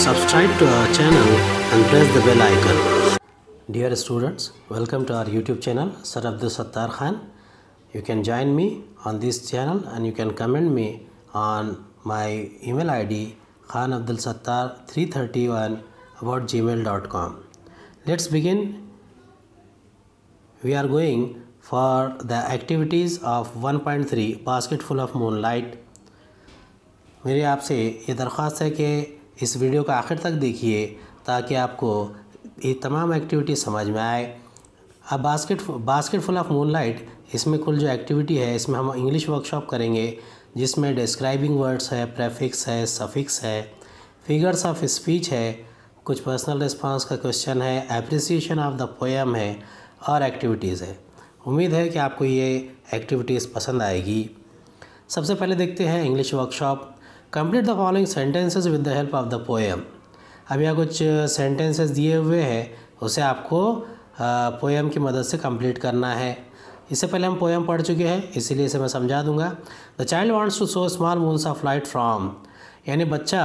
subscribe to our channel and press the bell icon. Dear students, welcome to our YouTube channel, Sir Abdul Sattar Khan. You can join me on this channel and you can comment me on my email ID khanabdulsattar331 about gmail.com. Let's begin. We are going for the activities of 1.3 Basketful of Moonlight. मेरी आपसे ये दरख्वास्त है कि इस video का आखिर तक देखिए ताकि आपको ये तमाम एक्टिविटी समझ में आए। अब बास्केटफुल ऑफ मूनलाइट, इसमें कुल जो एक्टिविटी है इसमें हम इंग्लिश वर्कशॉप करेंगे जिसमें डिस्क्राइबिंग वर्ड्स है, प्रेफिक्स है, सफिक्स है, फिगर्स ऑफ स्पीच है, कुछ पर्सनल रिस्पांस का क्वेश्चन है, एप्रिसिएशन ऑफ द पोएम है और एक्टिविटीज़ है। उम्मीद है कि आपको ये एक्टिविटीज़ पसंद आएगी। सबसे पहले देखते हैं English workshop. Complete the following sentences with the help of the poem. अब यहाँ कुछ सेंटेंसेस दिए हुए हैं, उसे आपको पोएम की मदद से कंप्लीट करना है। इससे पहले हम पोएम पढ़ चुके हैं, इसीलिए इसे मैं समझा दूंगा। The child wants to sow small moons of light from, यानी बच्चा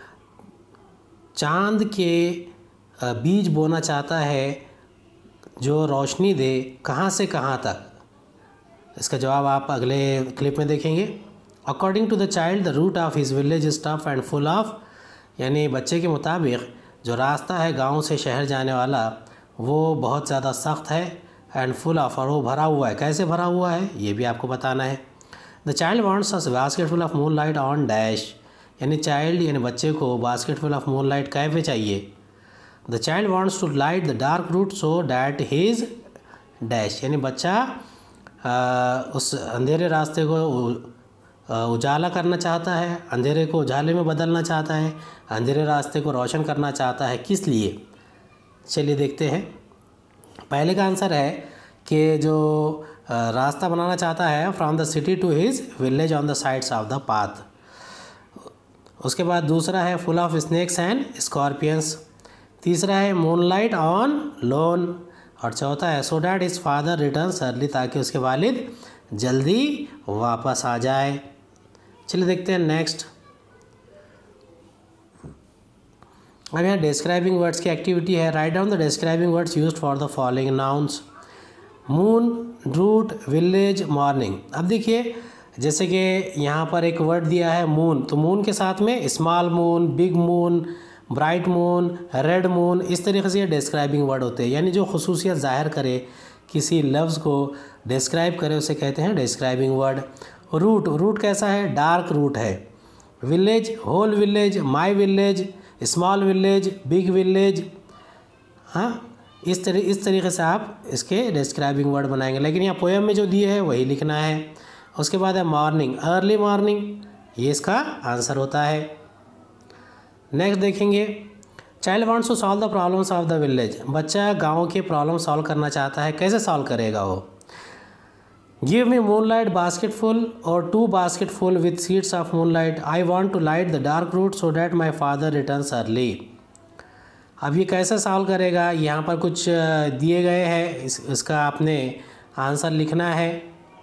चांद के बीज बोना चाहता है जो रोशनी दे कहाँ से कहाँ तक। इसका जवाब आप अगले क्लिप में देखेंगे। According to the child the route of his village is tough and full of, यानी बच्चे के मुताबिक जो रास्ता है गांव से शहर जाने वाला वो बहुत ज़्यादा सख्त है एंड फुल ऑफ, और वो भरा हुआ है। कैसे भरा हुआ है ये भी आपको बताना है। The child wants a basketful of moonlight on dash, यानी चाइल्ड यानी बच्चे को बास्केटफुल ऑफ मून लाइट कैफे चाहिए। The child wants to light the dark route so that his dash, यानी बच्चा उस अंधेरे रास्ते को उजाला करना चाहता है, अंधेरे को उजाले में बदलना चाहता है, अंधेरे रास्ते को रोशन करना चाहता है। किस लिए? चलिए देखते हैं। पहले का आंसर है कि जो रास्ता बनाना चाहता है from the city to his village on the sides of the path. उसके बाद दूसरा है full of snakes and scorpions. तीसरा है मूनलाइट ऑन लोन, और चौथा है so that his father returns early, ताकि उसके वालिद जल्दी वापस आ जाए। चलिए देखते हैं नेक्स्ट। अब यहाँ डिस्क्राइबिंग वर्ड्स की एक्टिविटी है। Write down the describing words used for the following nouns. Moon, route, village, morning. अब देखिए जैसे कि यहाँ पर एक वर्ड दिया है मून, तो मून के साथ में small moon, big moon, bright moon, red moon, इस तरीके से ये डिस्क्राइबिंग वर्ड होते हैं, यानी जो खुसूसियत ज़ाहिर करे, किसी लफ्ज़ को डिस्क्राइब करे उसे कहते हैं डिस्क्राइबिंग वर्ड। रूट, रूट कैसा है? डार्क रूट है। Village, whole village, my village, small village, big village. हाँ, इस तरीके से आप इसके डिस्क्राइबिंग वर्ड बनाएंगे, लेकिन यहाँ पोएम में जो दिए है वही लिखना है। उसके बाद है मॉर्निंग, अर्ली मॉर्निंग, ये इसका आंसर होता है। नेक्स्ट देखेंगे। Child wants to solve the problems of the village, बच्चा गांव के प्रॉब्लम सॉल्व करना चाहता है। कैसे सॉल्व करेगा वो? गिव मी मूनलाइट बास्केटफुल और 2 basketful with seeds of moonlight. I want to light the dark route so that my father returns early. अब ये कैसे सॉल्व करेगा? यहाँ पर कुछ दिए गए हैं, इसका आपने आंसर लिखना है।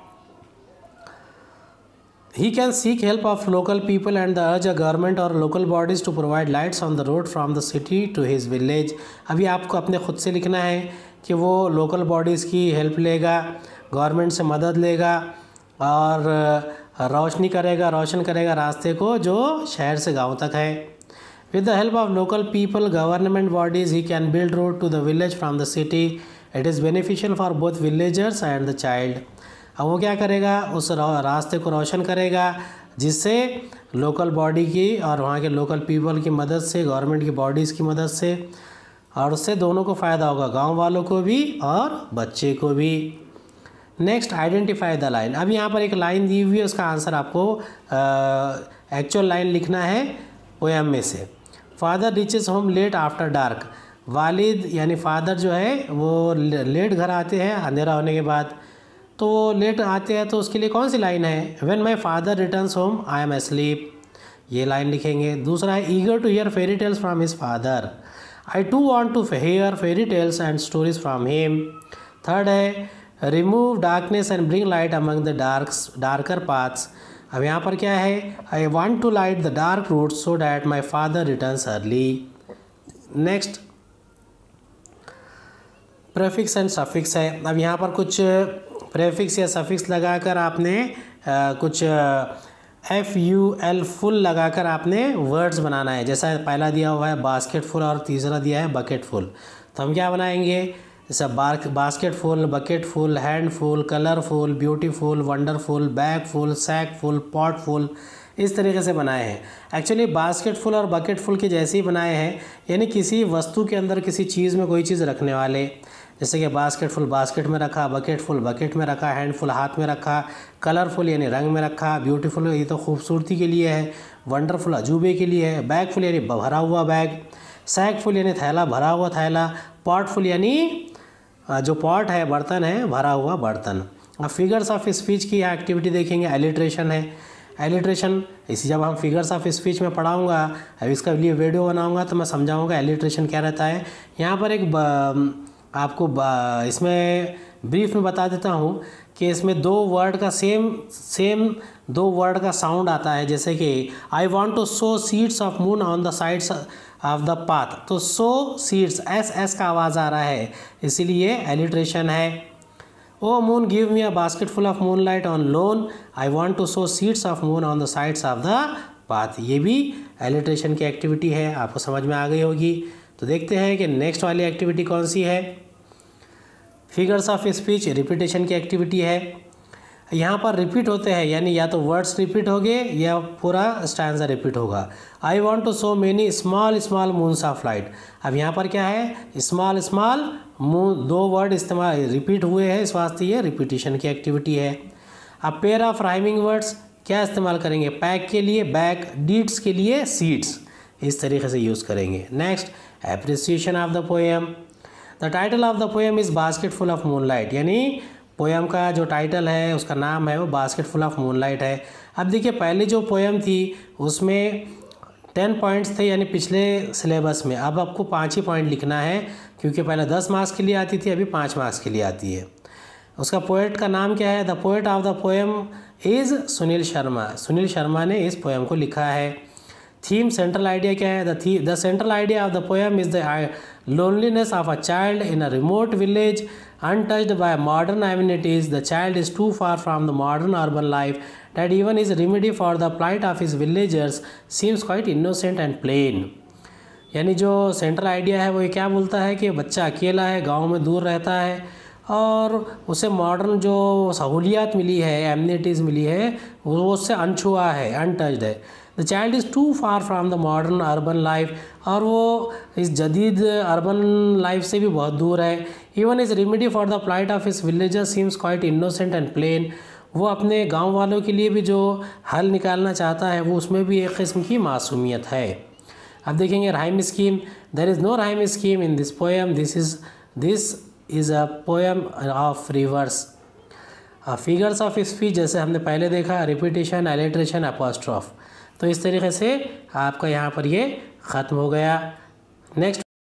He can seek help of local people and urge a government or local bodies to provide lights on the road from the city to his village। अभी आपको अपने खुद से लिखना है कि वो लोकल बॉडीज़ की हेल्प लेगा, गवर्नमेंट से मदद लेगा और रोशन करेगा रास्ते को जो शहर से गांव तक है। With the help of local people, government bodies, he can build road to the village from the city. It is beneficial for both villagers and the child। अब वो क्या करेगा? उस रास्ते को रोशन करेगा जिससे लोकल बॉडी की और वहाँ के लोकल पीपल की मदद से, गवर्नमेंट की बॉडीज़ की मदद से, और उससे दोनों को फ़ायदा होगा, गांव वालों को भी और बच्चे को भी। Next, identify the line. अब यहाँ पर एक लाइन दी हुई है, उसका आंसर आपको एक्चुअल लाइन लिखना है पोएम में से। Father reaches home late after dark, वालिद यानी फादर जो है वो लेट घर आते हैं अंधेरा होने के बाद, तो वो लेट आते हैं, तो उसके लिए कौन सी लाइन है? When my father returns home I am asleep, ये लाइन लिखेंगे। दूसरा है eager to hear fairy tales from his father, I too want to hear fairy tales and stories from him. Third है remove darkness and bring light among the darker paths, अब यहाँ पर क्या है, I want to light the dark route so that my father returns early. Next prefix and suffix है। अब यहाँ पर कुछ प्रेफिक्स या सफिक्स लगाकर आपने कुछ FUL फुल लगाकर आपने वर्ड्स बनाना है। जैसा पहला दिया हुआ है बास्केट फुल और तीसरा दिया है बकेट फुल। तो हम क्या बनाएंगे, जैसा basketful, bucketful, handful, colourful, beautiful, wonderful, bagful, sackful, potful, इस तरीके से बनाए हैं। एक्चुअली बास्केट फुल और बकेट फुल के जैसे ही बनाए हैं, यानी किसी वस्तु के अंदर किसी चीज़ में कोई चीज़ रखने वाले, जैसे कि बास्केट फुल बास्केट में रखा, बकेट फुल बकेट में रखा, हैंड फुल हाथ में रखा, कलरफुल यानी रंग में रखा, ब्यूटीफुल ये तो खूबसूरती के लिए है, वंडरफुल अजूबे के लिए है, बैग फुल यानी भरा हुआ बैग, सैक फुल यानी थैला भरा हुआ थैला, पॉट फुल यानी जो पॉट है बर्तन है भरा हुआ बर्तन। अब फिगर्स ऑफ स्पीच की एक्टिविटी देखेंगे, एलिट्रेशन है। एलिट्रेशन इसी जब हम फिगर्स ऑफ स्पीच में पढ़ाऊँगा, अब इसका लिए वीडियो बनाऊँगा तो मैं समझाऊँगा एलिट्रेशन क्या रहता है। यहाँ पर एक आपको इसमें ब्रीफ में बता देता हूँ कि इसमें दो वर्ड का सेम दो वर्ड का साउंड आता है। जैसे कि I want to sow seeds of moon on the sides of the path, तो सो सीड्स एस का आवाज़ आ रहा है, इसीलिए एलिट्रेशन है। O moon give me a basketful of moonlight on loan, I want to sow seeds of moon on the sides of the path, ये भी alliteration की एक्टिविटी है। आपको समझ में आ गई होगी। तो देखते हैं कि नेक्स्ट वाली एक्टिविटी कौन सी है। फिगर्स ऑफ स्पीच रिपीटेशन की एक्टिविटी है। यहाँ पर रिपीट होते हैं, यानी या तो वर्ड्स रिपीट होंगे या पूरा स्टैंजा रिपीट होगा। I want to sow many small small moons of light. अब यहाँ पर क्या है, स्मॉल स्मॉल मून, दो वर्ड इस्तेमाल रिपीट हुए हैं, इस वास्ते ये रिपीटिशन की एक्टिविटी है। अब पेयर ऑफ राइमिंग वर्ड्स क्या इस्तेमाल करेंगे, पैक के लिए बैक, डीड्स के लिए सीड्स, इस तरीके से यूज़ करेंगे। Next appreciation of the poem. The title of the poem is basketful of moonlight, यानी पोएम का जो टाइटल है उसका नाम है वो बास्केट फुल ऑफ मूनलाइट है। अब देखिए पहले जो पोएम थी उसमें 10 पॉइंट्स थे, यानी पिछले सिलेबस में। अब आपको 5 ही पॉइंट लिखना है, क्योंकि पहले 10 मार्क्स के लिए आती थी, अभी 5 मार्क्स के लिए आती है। उसका पोएट का नाम क्या है, the poet of the poem is Sunil Sharma. Sunil Sharma ने इस पोएम को लिखा है। थीम सेंट्रल आइडिया क्या है, the central idea of the poem is the loneliness of a child in a remote village untouched by modern amenities. The child is too far from the modern urban life that even his remedy for the plight of his villagers seems quite innocent and plain. यानी जो central idea है वो ये क्या बोलता है कि बच्चा अकेला है, गांव में दूर रहता है और उसे मॉडर्न जो सहूलियात मिली है, एमिनिटीज़ मिली है, वो उससे अनछुआ है, अनटच्ड है। The child is too far from the modern urban life, और वो इस जदीद अर्बन लाइफ से भी बहुत दूर है। Even is remedy for the plight of his villagers seems quite innocent and plain. वो अपने गांव वालों के लिए भी जो हल निकालना चाहता है वो उसमें भी एक किस्म की मासूमियत है। अब देखेंगे rhyme scheme. There is no rhyme scheme in this poem, this is a poem of reverse. Figures of speech जैसे हमने पहले देखा, रिपीटिशन, एलिट्रेशन, अपॉस्ट्रॉफ। तो इस तरीके से आपका यहाँ पर ये ख़त्म हो गया। नेक्स्ट